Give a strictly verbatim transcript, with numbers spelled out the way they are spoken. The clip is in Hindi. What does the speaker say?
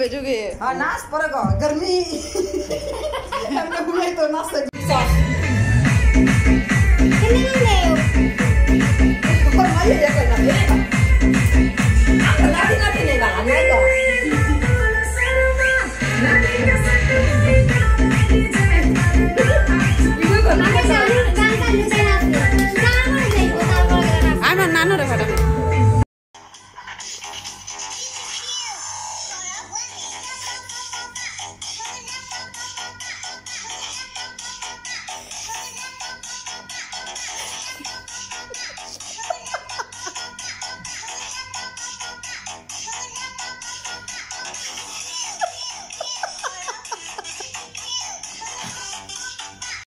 भेजो के हां नाच परेगा गर्मी हमने घुमाई तो नाच से कितना ले और मैं ये कोई ना ये आप नाटी नाटी नहीं गाना नहीं तो आनो नानो रे